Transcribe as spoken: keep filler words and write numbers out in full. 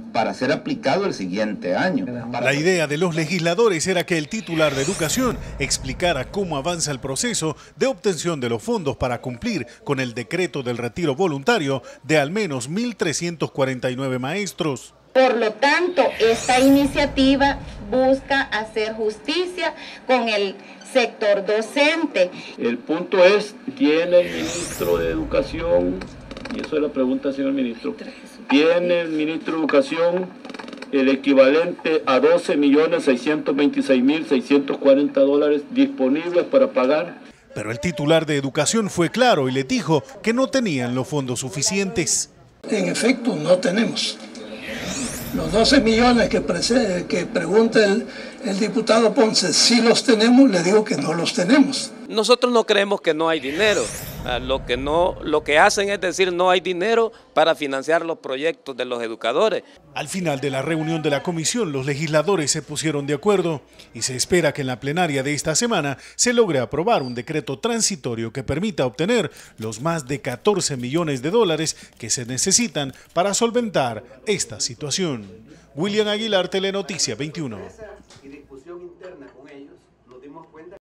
para ser aplicado el siguiente año. La idea de los legisladores era que el titular de Educación explicara cómo avanza el proceso de obtención de los fondos para cumplir con el decreto del retiro voluntario de al menos mil trescientos cuarenta y nueve maestros. Por lo tanto, esta iniciativa busca hacer justicia con el sector docente. El punto es, ¿tiene el ministro de Educación, y eso es la pregunta, señor ministro, ¿tiene el ministro de Educación el equivalente a doce millones seiscientos veintiséis mil seiscientos cuarenta dólares disponibles para pagar? Pero el titular de Educación fue claro y le dijo que no tenían los fondos suficientes. En efecto, no tenemos. Los doce millones que, pre que pregunta el, el diputado Ponce, si los tenemos, le digo que no los tenemos. Nosotros no creemos que no hay dinero. Lo que, no, lo que hacen es decir no hay dinero para financiar los proyectos de los educadores. Al final de la reunión de la comisión, los legisladores se pusieron de acuerdo y se espera que en la plenaria de esta semana se logre aprobar un decreto transitorio que permita obtener los más de catorce millones de dólares que se necesitan para solventar esta situación. William Aguilar, Telenoticia veintiuno.